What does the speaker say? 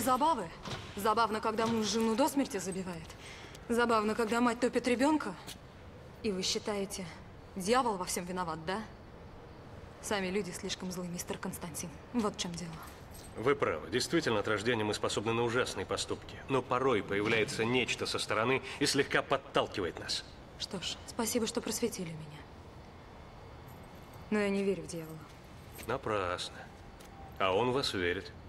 забавы. Забавно, когда муж жену до смерти забивает. Забавно, когда мать топит ребенка. И вы считаете, дьявол во всем виноват, да? Сами люди слишком злы, мистер Константин. Вот в чем дело. Вы правы. Действительно, от рождения мы способны на ужасные поступки. Но порой появляется нечто со стороны и слегка подталкивает нас. Что ж, спасибо, что просветили меня. Но я не верю в дьявола. Напрасно. А он в вас верит.